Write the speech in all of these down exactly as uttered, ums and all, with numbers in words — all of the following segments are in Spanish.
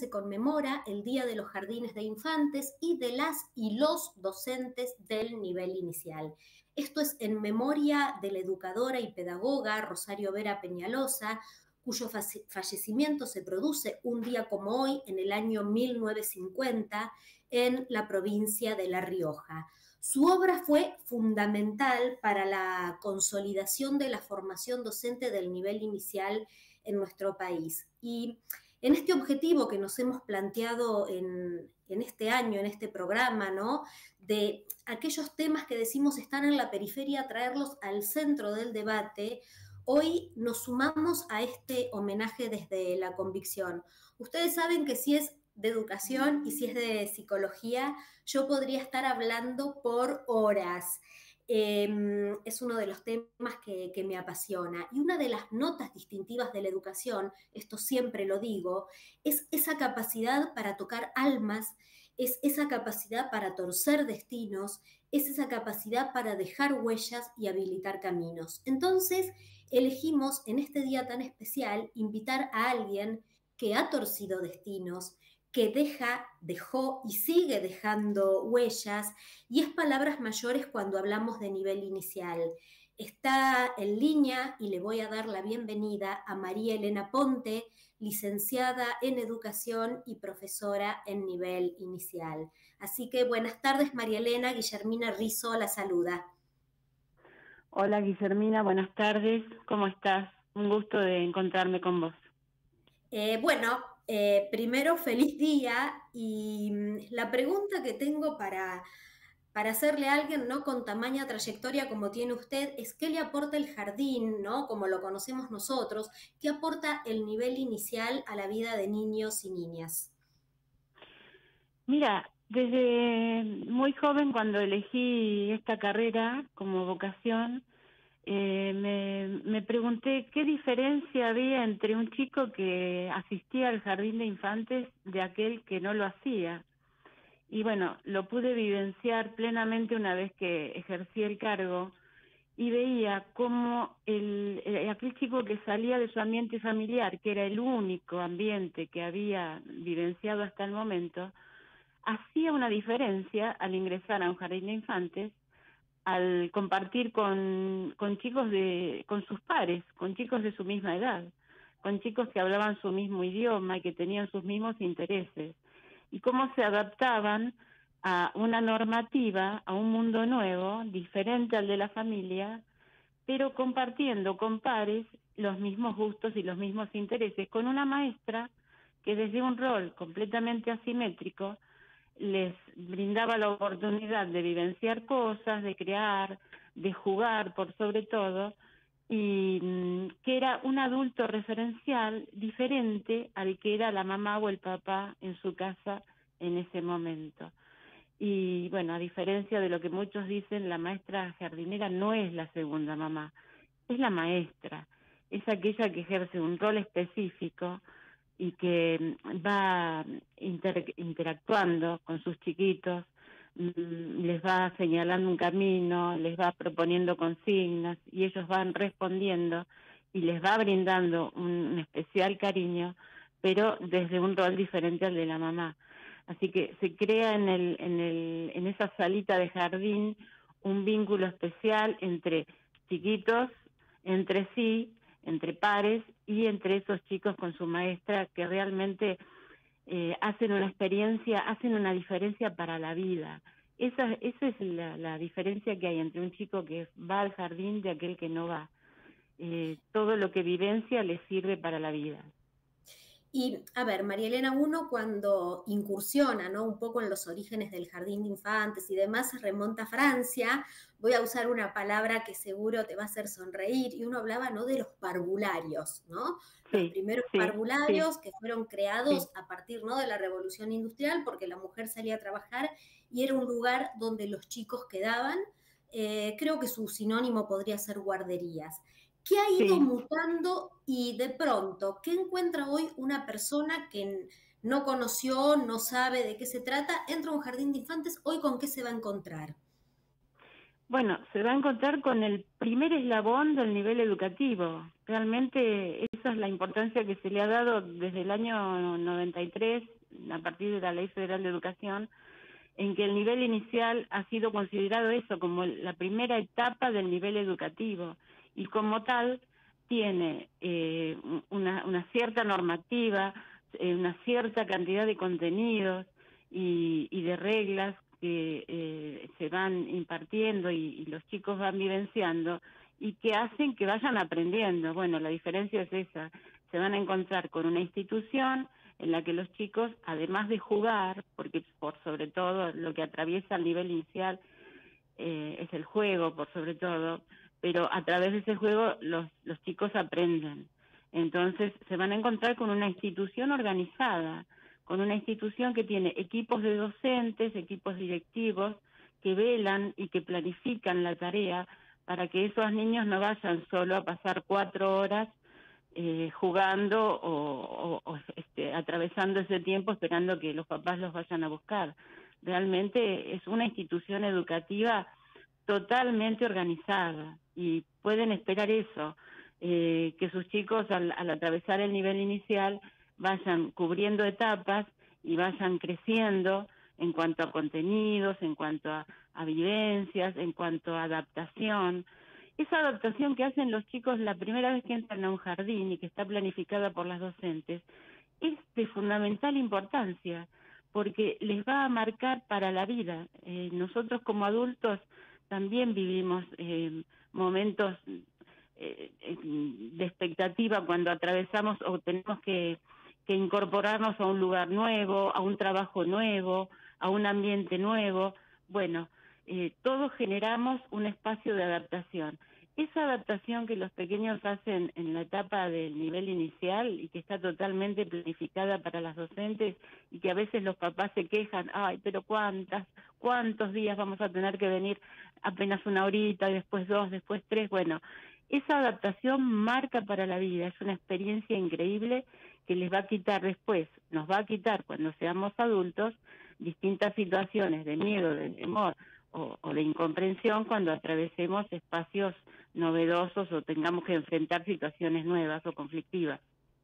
se conmemora el Día de los Jardines de Infantes y de las y los docentes del nivel inicial. Esto es en memoria de la educadora y pedagoga Rosario Vera Peñalosa, cuyo fallecimiento se produce un día como hoy, en el año mil novecientos cincuenta, en la provincia de La Rioja. Su obra fue fundamental para la consolidación de la formación docente del nivel inicial en nuestro país. Y en este objetivo que nos hemos planteado en, en este año, en este programa, ¿no?, de aquellos temas que decimos están en la periferia, traerlos al centro del debate, hoy nos sumamos a este homenaje desde la convicción. Ustedes saben que si es de educación y si es de psicología, yo podría estar hablando por horas. Eh, es uno de los temas que, que me apasiona. Y una de las notas distintivas de la educación, esto siempre lo digo, es esa capacidad para tocar almas, es esa capacidad para torcer destinos, es esa capacidad para dejar huellas y habilitar caminos. Entonces, elegimos en este día tan especial invitar a alguien que ha torcido destinos, que deja, dejó y sigue dejando huellas, y es palabras mayores cuando hablamos de nivel inicial. Está en línea y le voy a dar la bienvenida a María Elena Ponte, licenciada en Educación y profesora en nivel inicial. Así que buenas tardes, María Elena. Guillermina Rizzo la saluda. Hola, Guillermina, buenas tardes. ¿Cómo estás? Un gusto de encontrarme con vos. Eh, bueno, eh, primero, feliz día, y la pregunta que tengo para, para hacerle a alguien, ¿no?, con tamaña trayectoria como tiene usted, es ¿qué le aporta el jardín, ¿no?, como lo conocemos nosotros? ¿Qué aporta el nivel inicial a la vida de niños y niñas? Mira, desde muy joven, cuando elegí esta carrera como vocación, eh, me, me pregunté qué diferencia había entre un chico que asistía al jardín de infantes de aquel que no lo hacía. Y bueno, lo pude vivenciar plenamente una vez que ejercí el cargo, y veía cómo el, el, aquel chico que salía de su ambiente familiar, que era el único ambiente que había vivenciado hasta el momento, hacía una diferencia al ingresar a un jardín de infantes, al compartir con, con chicos de, con sus pares, con chicos de su misma edad, con chicos que hablaban su mismo idioma y que tenían sus mismos intereses, y cómo se adaptaban a una normativa, a un mundo nuevo, diferente al de la familia, pero compartiendo con pares los mismos gustos y los mismos intereses, con una maestra que desde un rol completamente asimétrico les brindaba la oportunidad de vivenciar cosas, de crear, de jugar por sobre todo, y mmm, que era un adulto referencial diferente al que era la mamá o el papá en su casa en ese momento. Y bueno, a diferencia de lo que muchos dicen, la maestra jardinera no es la segunda mamá, es la maestra, es aquella que ejerce un rol específico y que va inter interactuando con sus chiquitos, les va señalando un camino, les va proponiendo consignas y ellos van respondiendo y les va brindando un especial cariño, pero desde un rol diferente al de la mamá. Así que se crea en el en el en esa salita de jardín un vínculo especial entre chiquitos, entre sí, entre pares y entre esos chicos con su maestra, que realmente eh, hacen una experiencia, hacen una diferencia para la vida. Esa, esa es la, la diferencia que hay entre un chico que va al jardín de aquel que no va. Eh, todo lo que vivencia le sirve para la vida. Y, a ver, María Elena, uno cuando incursiona, ¿no?, un poco en los orígenes del jardín de infantes y demás, se remonta a Francia. Voy a usar una palabra que seguro te va a hacer sonreír, y uno hablaba, ¿no?, de los parvularios, ¿no? Los Sí, primeros sí, parvularios sí, que fueron creados sí. a partir, ¿no?, de la Revolución Industrial, porque la mujer salía a trabajar y era un lugar donde los chicos quedaban. Eh, creo que su sinónimo podría ser guarderías. ¿Qué ha ido Sí. mutando y de pronto, qué encuentra hoy una persona que no conoció, no sabe de qué se trata, entra a un jardín de infantes, hoy con qué se va a encontrar? Bueno, se va a encontrar con el primer eslabón del nivel educativo, Realmente esa es la importancia que se le ha dado desde el año noventa y tres, a partir de la Ley Federal de Educación, en que el nivel inicial ha sido considerado eso como la primera etapa del nivel educativo y como tal tiene eh, una, una cierta normativa, eh, una cierta cantidad de contenidos y, y de reglas que eh, se van impartiendo y, y los chicos van vivenciando y que hacen que vayan aprendiendo. Bueno, la diferencia es esa, se van a encontrar con una institución en la que los chicos, además de jugar, porque por sobre todo lo que atraviesa el nivel inicial eh, es el juego, por sobre todo, pero a través de ese juego los, los chicos aprenden. Entonces se van a encontrar con una institución organizada, con una institución que tiene equipos de docentes, equipos directivos, que velan y que planifican la tarea para que esos niños no vayan solo a pasar cuatro horas Eh, jugando o, o, o este, atravesando ese tiempo esperando que los papás los vayan a buscar. Realmente es una institución educativa totalmente organizada y pueden esperar eso, eh, que sus chicos al, al atravesar el nivel inicial vayan cubriendo etapas y vayan creciendo en cuanto a contenidos, en cuanto a, a vivencias, en cuanto a adaptación. Esa adaptación que hacen los chicos la primera vez que entran a un jardín y que está planificada por las docentes es de fundamental importancia porque les va a marcar para la vida. Eh, nosotros como adultos también vivimos eh, momentos eh, de expectativa cuando atravesamos o tenemos que, que incorporarnos a un lugar nuevo, a un trabajo nuevo, a un ambiente nuevo. Bueno, Eh, todos generamos un espacio de adaptación. Esa adaptación que los pequeños hacen en la etapa del nivel inicial y que está totalmente planificada para las docentes y que a veces los papás se quejan, ay, pero cuántas, cuántos días vamos a tener que venir, apenas una horita, después dos, después tres. Bueno, esa adaptación marca para la vida, es una experiencia increíble que les va a quitar después, nos va a quitar cuando seamos adultos, distintas situaciones de miedo, de temor, O, o de incomprensión cuando atravesemos espacios novedosos o tengamos que enfrentar situaciones nuevas o conflictivas.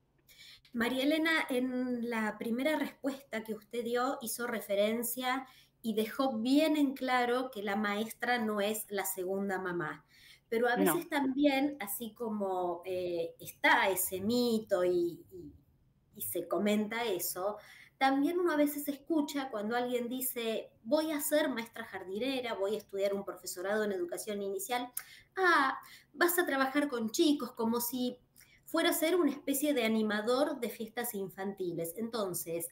María Elena, en la primera respuesta que usted dio hizo referencia y dejó bien en claro que la maestra no es la segunda mamá. Pero a veces No. también, así como eh, está ese mito y, y, y se comenta eso, también uno a veces escucha cuando alguien dice, voy a ser maestra jardinera, voy a estudiar un profesorado en educación inicial, ah, vas a trabajar con chicos, como si fuera a ser una especie de animador de fiestas infantiles. Entonces,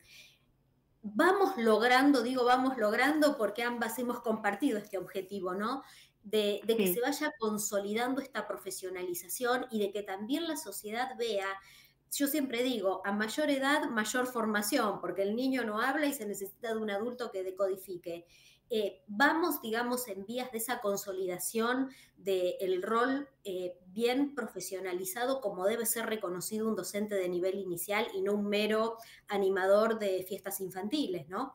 vamos logrando, digo vamos logrando porque ambas hemos compartido este objetivo, ¿no? De, de que Sí. se vaya consolidando esta profesionalización y de que también la sociedad vea. Yo siempre digo, a mayor edad, mayor formación, porque el niño no habla y se necesita de un adulto que decodifique. Eh, vamos, digamos, en vías de esa consolidación del rol eh, bien profesionalizado como debe ser reconocido un docente de nivel inicial y no un mero animador de fiestas infantiles, ¿no?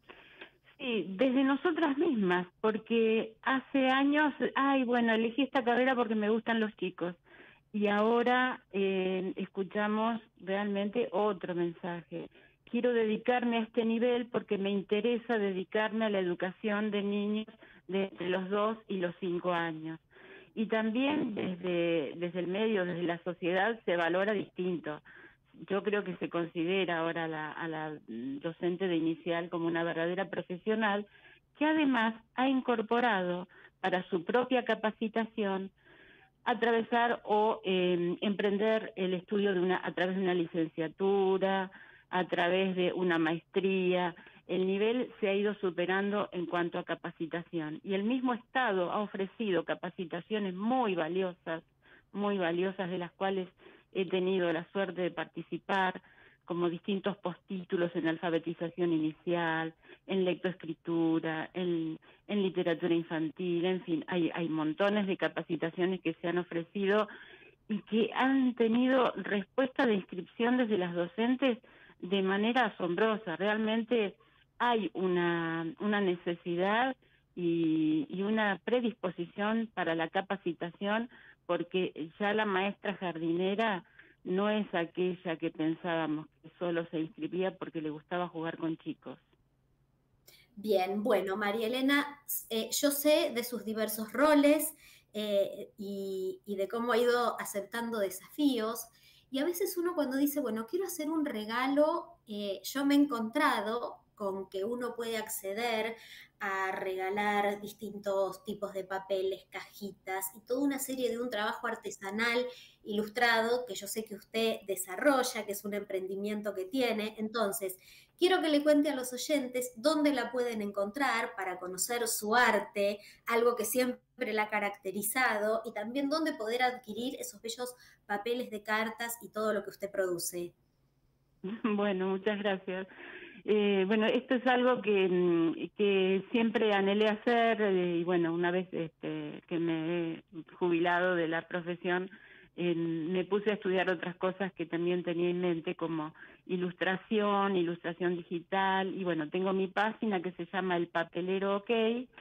Sí, desde nosotras mismas, porque hace años, ay, bueno, elegí esta carrera porque me gustan los chicos. Y ahora eh, escuchamos realmente otro mensaje. Quiero dedicarme a este nivel porque me interesa dedicarme a la educación de niños de entre los dos y los cinco años. Y también desde, desde el medio, desde la sociedad, se valora distinto. Yo creo que se considera ahora a la, a la docente de inicial como una verdadera profesional que además ha incorporado para su propia capacitación atravesar o eh, emprender el estudio de una a través de una licenciatura, a través de una maestría. El nivel se ha ido superando en cuanto a capacitación y el mismo Estado ha ofrecido capacitaciones muy valiosas, muy valiosas de las cuales he tenido la suerte de participar, como distintos postítulos en alfabetización inicial, en lectoescritura, en, en literatura infantil, en fin, hay, hay montones de capacitaciones que se han ofrecido y que han tenido respuesta de inscripción desde las docentes de manera asombrosa. Realmente hay una, una necesidad y, y una predisposición para la capacitación porque ya la maestra jardinera no es aquella que pensábamos que solo se inscribía porque le gustaba jugar con chicos. Bien, bueno, María Elena, eh, yo sé de sus diversos roles eh, y, y de cómo ha ido aceptando desafíos. Y a veces uno cuando dice, bueno, quiero hacer un regalo, eh, yo me he encontrado con que uno puede acceder a regalar distintos tipos de papeles, cajitas y toda una serie de un trabajo artesanal ilustrado que yo sé que usted desarrolla, que es un emprendimiento que tiene. Entonces, quiero que le cuente a los oyentes dónde la pueden encontrar para conocer su arte, algo que siempre la ha caracterizado, y también dónde poder adquirir esos bellos papeles de cartas y todo lo que usted produce. Bueno, muchas gracias. Eh, bueno, esto es algo que, que siempre anhelé hacer eh, y bueno, una vez este, que me he jubilado de la profesión, eh, me puse a estudiar otras cosas que también tenía en mente, como ilustración, ilustración digital, y bueno, tengo mi página que se llama El Papelero OK,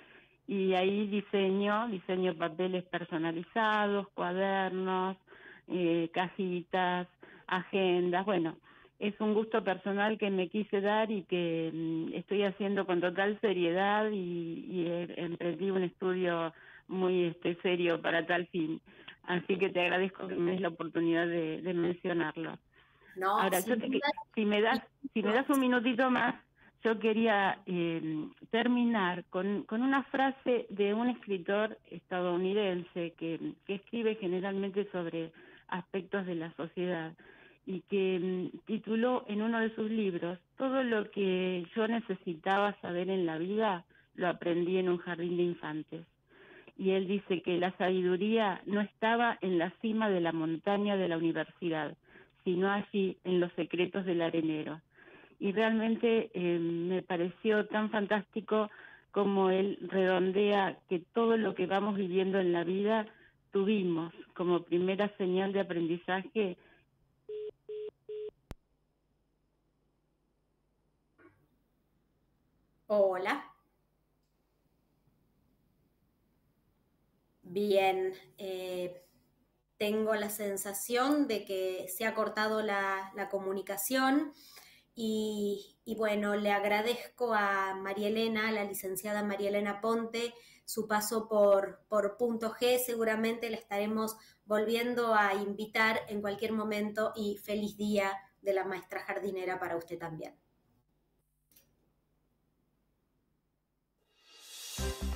y ahí diseño, diseño papeles personalizados, cuadernos, eh, cajitas, agendas, bueno, es un gusto personal que me quise dar y que mm, estoy haciendo con total seriedad y, y eh, emprendí un estudio muy este, serio para tal fin. Así que te agradezco que me des la oportunidad de, de mencionarlo. No, Ahora, yo sin te, duda. si me das, Y, si me das un minutito más, yo quería eh, terminar con, con una frase de un escritor estadounidense que, que escribe generalmente sobre aspectos de la sociedad y que mm, tituló en uno de sus libros: todo lo que yo necesitaba saber en la vida lo aprendí en un jardín de infantes. Y él dice que la sabiduría no estaba en la cima de la montaña de la universidad, sino allí en los secretos del arenero. Y realmente eh, me pareció tan fantástico como él redondea que todo lo que vamos viviendo en la vida tuvimos como primera señal de aprendizaje. hola. Bien, eh, tengo la sensación de que se ha cortado la, la comunicación y, y, bueno, le agradezco a María Elena, la licenciada María Elena Ponte, su paso por, por Punto G. Seguramente la estaremos volviendo a invitar en cualquier momento y feliz día de la maestra jardinera para usted también.